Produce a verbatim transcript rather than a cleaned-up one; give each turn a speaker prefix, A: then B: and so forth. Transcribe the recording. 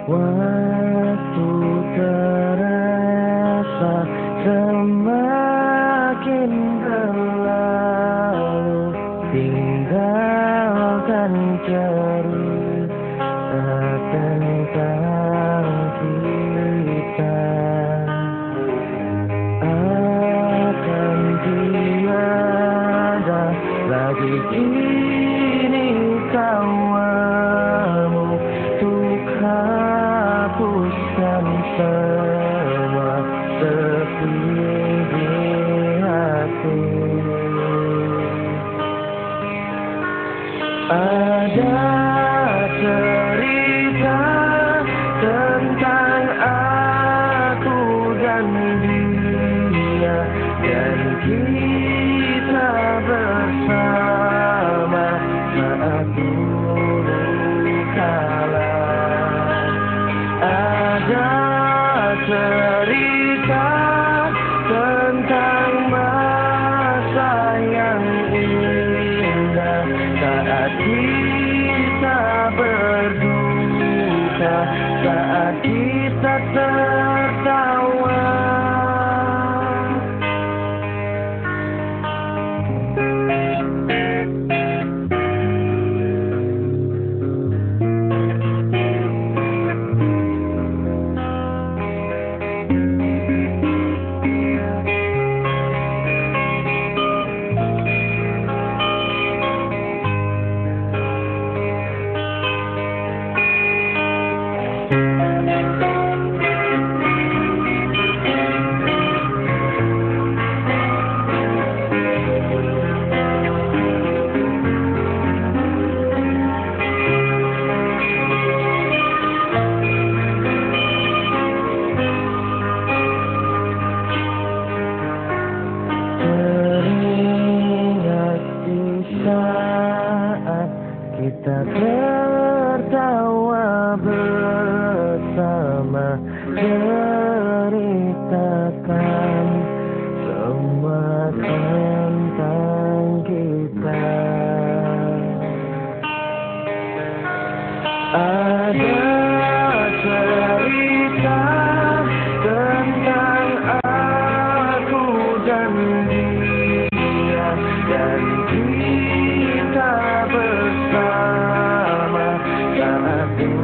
A: Waktu terasa semakin berlalu, tinggalkan cerita tentang kita. Akan tiada lagi kini tawamu untuk hapuskan semua sepi di hati. Ada cerita tentang aku dan dia, dan kita bersama saat dulu kala. Ada cerita tentang masa yang indah saat kita berduka, saat kita tertawa. Saat kita tertawa bersama, ceritakan semua tentang kita. Ada cerita tentang aku dan dia, dan kita bersama saat